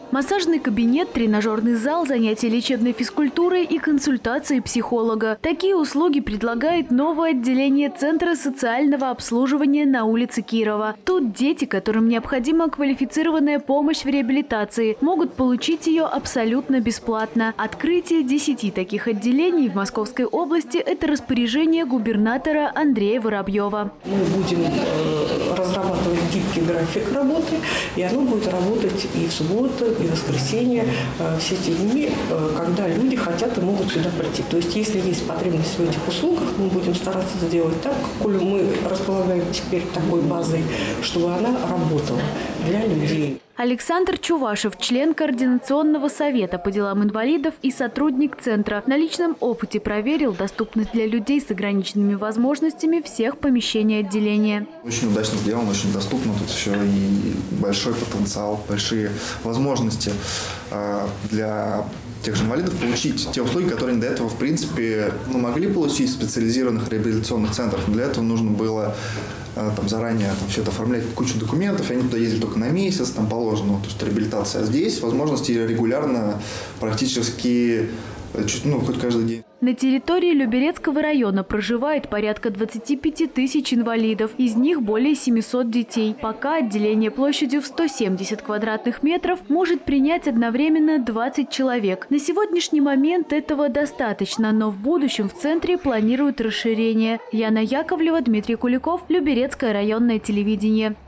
Массажный кабинет, тренажерный зал, занятия лечебной физкультурой и консультации психолога. Такие услуги предлагает новое отделение Центра социального обслуживания на улице Кирова. Тут дети, которым необходима квалифицированная помощь в реабилитации, могут получить ее абсолютно бесплатно. Открытие 10 таких отделений в Московской области – это распоряжение губернатора Андрея Воробьева. Мы будем разрабатывать гибкий график работы, и оно будет работать и в субботу, и в воскресенье, все те дни, когда люди хотят и могут сюда прийти. То есть, если есть потребность в этих услугах, мы будем стараться сделать так, коль мы располагаем теперь такой базой, чтобы она работала для людей. Александр Чувашев, член Координационного совета по делам инвалидов и сотрудник Центра, на личном опыте проверил доступность для людей с ограниченными возможностями всех помещений отделения. Очень удачно сделано, очень доступно. Тут еще и большой потенциал, большие возможности для тех же инвалидов получить те услуги, которые они до этого, в принципе, могли получить в специализированных реабилитационных центрах. Для этого нужно было заранее все это оформлять кучу документов, и они туда ездили только на месяц, там положено, то есть реабилитация. А здесь возможности регулярно, практически хоть каждый день. На территории Люберецкого района проживает порядка 25 тысяч инвалидов, из них более 700 детей. Пока отделение площадью в 170 квадратных метров может принять одновременно 20 человек. На сегодняшний момент этого достаточно, но в будущем в центре планируют расширение. Яна Яковлева, Дмитрий Куликов, Люберецкое районное телевидение.